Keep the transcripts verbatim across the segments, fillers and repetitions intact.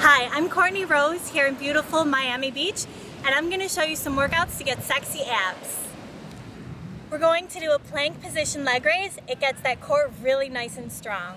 Hi, I'm Courtney Rose here in beautiful Miami Beach, and I'm going to show you some workouts to get sexy abs. We're going to do a plank position leg raise. It gets that core really nice and strong.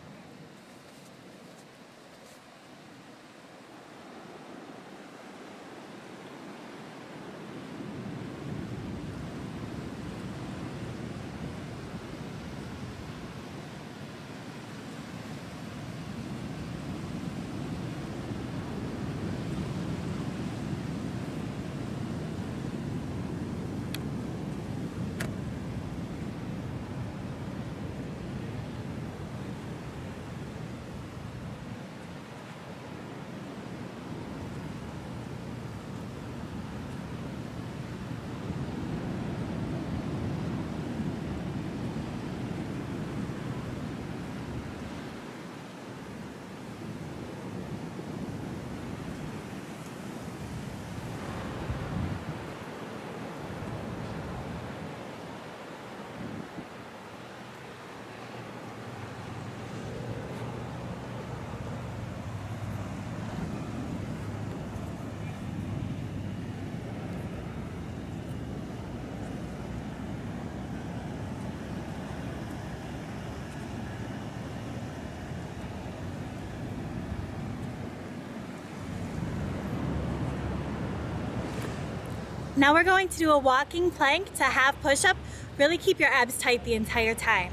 Now we're going to do a walking plank to half push-up. Really keep your abs tight the entire time.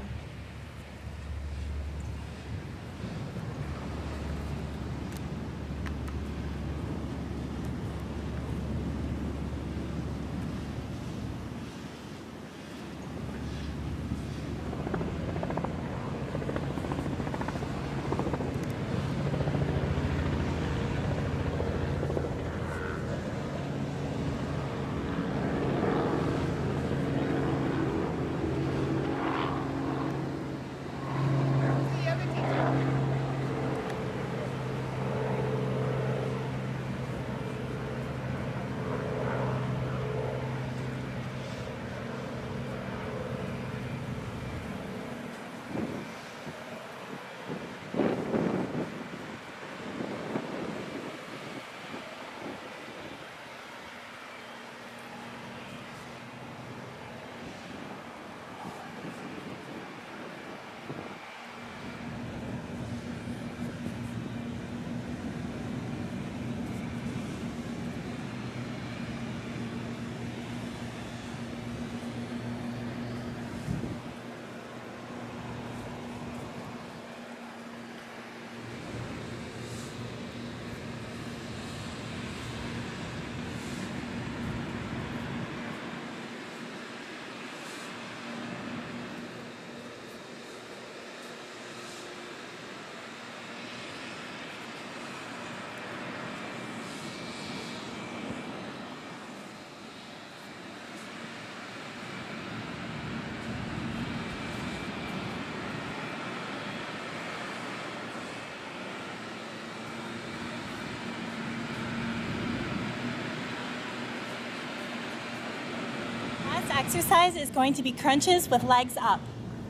Exercise is going to be crunches with legs up.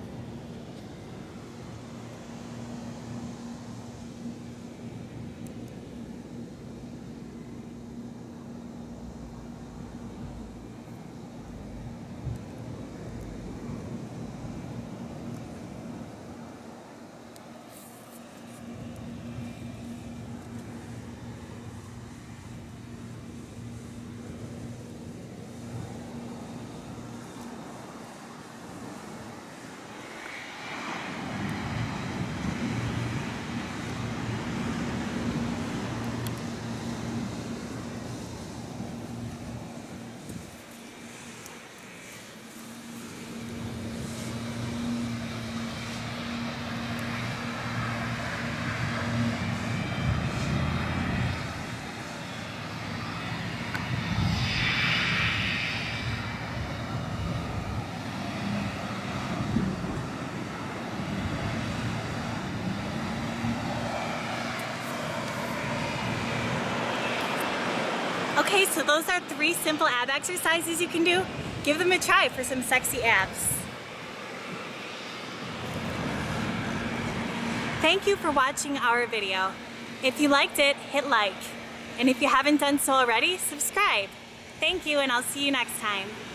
Okay, so those are three simple ab exercises you can do. Give them a try for some sexy abs. Thank you for watching our video. If you liked it, hit like. And if you haven't done so already, subscribe. Thank you, and I'll see you next time.